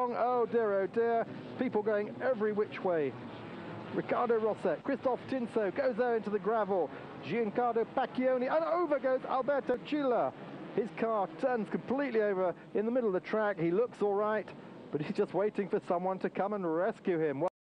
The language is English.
wrong. Oh dear, people going every which way. Riccardo Rosset, Christophe Tinso goes there into the gravel. Giancarlo Pacchioni, and over goes Alberto Chillah. His car turns completely over in the middle of the track. He looks all right, but he's just waiting for someone to come and rescue him.